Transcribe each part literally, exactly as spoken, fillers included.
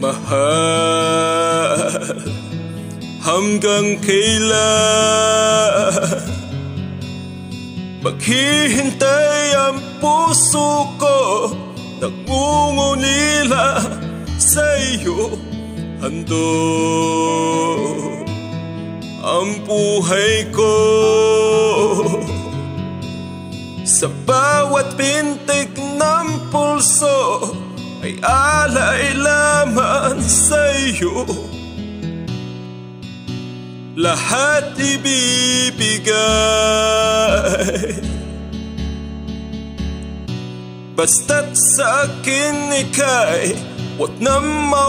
Mahal, hanggang kailan maghihintay ang puso ko, nangungulila sa iyo. Handog ang buhay ko, sa bawat pintig ng pulso ay alay lamang sa iyo. Lahat ibibigay, basta't sa akin ika'y huwag na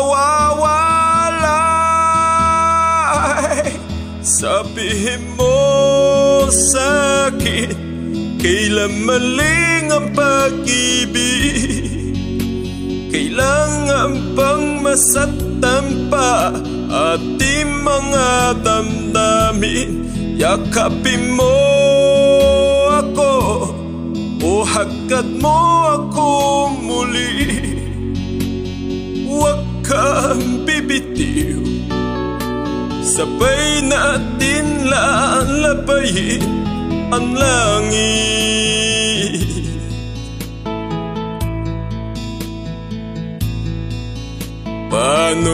mawawalay. Sabihin mo sa'kin, kailan maling ang pag-ibig? Kailangan bang masaktan pa ating mga damdamin? Yakapin mo ako o hagkat mo ako muli. Huwag kang bibitiw, sabay natin lalabayin ang langit. Paano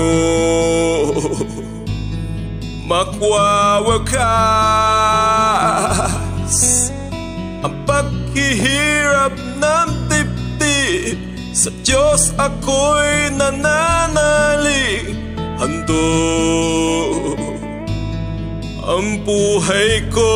makwawakas ang paghihirap ng dibdib? Sa Diyos ako'y nananalig, handog ang buhay ko,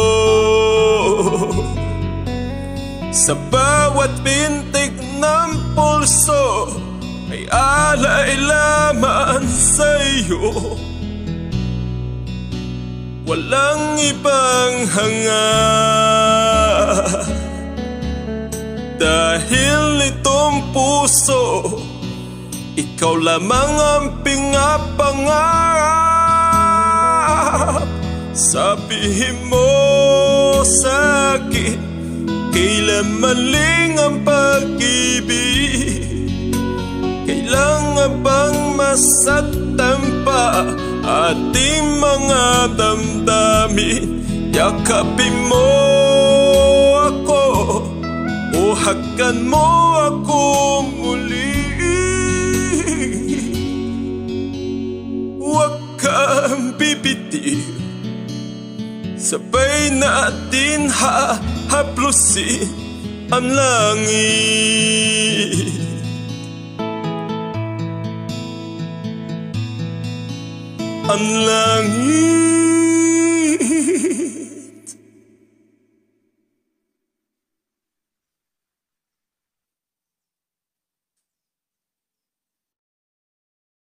sa bawat pintig ng pulso ay alay lamang sa iyo. Walang ibang hangad, dahil itong puso ikaw lamang ang pinapangarap. Sabihin mo sa'kin, kailan maling ang pag-ibig? Kailangan bang masaktan pa ating mga damdamin? Yakapin mo ako o hagkan mo ako muli. Huwag kang bibitiw, sabay natin hahaplusin ang langit. Ang langit.